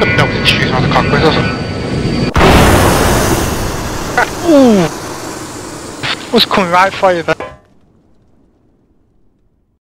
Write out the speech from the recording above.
No, we shoot around the cockpit or something. Ooh! Was coming right for you there.